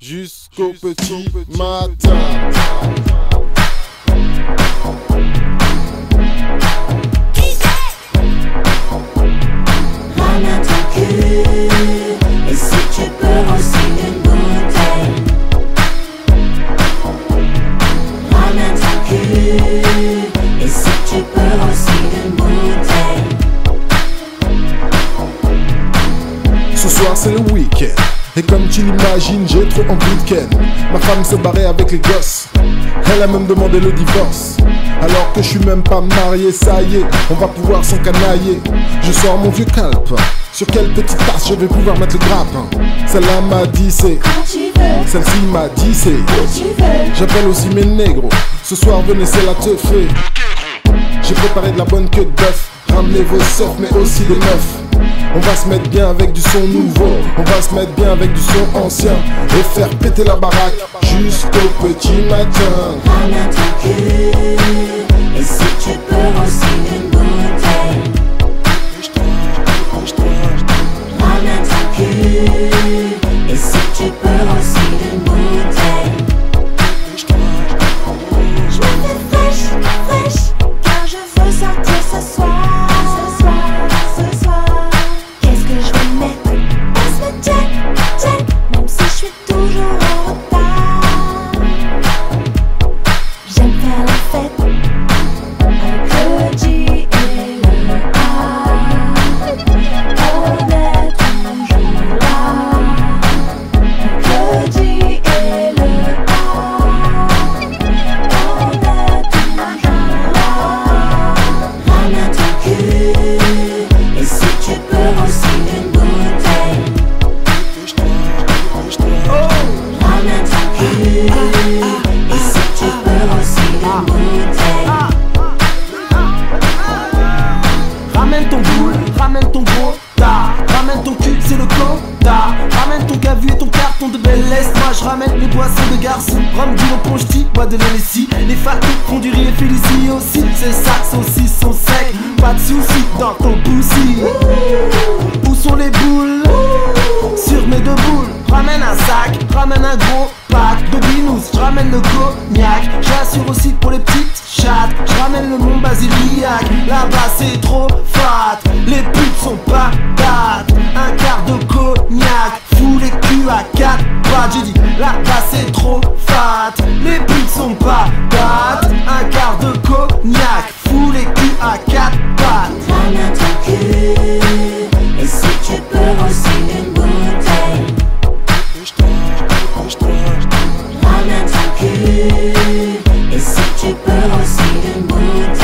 jusqu'au petit matin. Ramène ton cul, et si tu peux aussi une bouteille. Ramène ton cul, et si tu peux aussi une bouteille. Ce soir c'est le week-end, et comme tu l'imagines, j'ai trop envie de ken. Ma femme s'est barrée avec les gosses, elle a même demandé le divorce. Alors que je suis même pas marié, ça y est, on va pouvoir s'encanailler. Je sors mon vieux calpe, sur quelle petite tasse je vais pouvoir mettre le grappin. Celle-là m'a dit c'est Quand tu veux, celle-ci m'a dit c'est où tu veux. j'appelle aussi mes négros, ce soir venez c'est la teufée. J'ai préparé de la bonne queue de bœuf, ramenez vos seufs mais aussi des meufs. On va se mettre bien avec du son nouveau, on va se mettre bien avec du son ancien, et faire péter la baraque jusqu'au petit matin. Ramène ton cul, et si tu peux aussi une bouteille. Ramène ton cul, et si tu peux aussi une bouteille. Je me fais fraîche, fraîche, car je veux sortir ce soir. Ce soir, ce soir. Qu'est-ce que je vais mettre? Passe le check, check, même si je suis toujours en retard. J'aime faire la fête avec le J et le A. On est toujours là avec le J et le A. On est toujours là. Ramène ton cul, et si tu peux aussi une bouteille. Ramène ton cul, et si tu peux aussi une bouteille. Ramène ton boule, ramène ton gros tard. Ramène ton cul, c'est le quota. Ramène ton cavu et ton carton de belle laisse. Moi je ramène les boissons de garçon. Rhum, du poncheti, bois de l'Hennessy. Les fatous font du riz et félicie aussi. Ces sacs aussi sont secs. Pas de soucis dans ton poussi. Où sont les boules? Sur mes deux boules. Ramène un sac, ramène un gros pack de binous. J'ramène le cognac. J'assure aussi pour les petites chattes. J'ramène le Mont Basiliac. Là-bas c'est trop fat. Les putes sont pas dates. Un quart de cognac. Fous les culs à 4 pattes. J'ai dit là-bas c'est trop fat. Les putes sont pas dates. Un quart de cognac. Fous les culs à 4 pattes. Ramène ton cul, et si tu peux aussi une bouteille. Ramène ton cul, et si tu peux aussi une bouteille.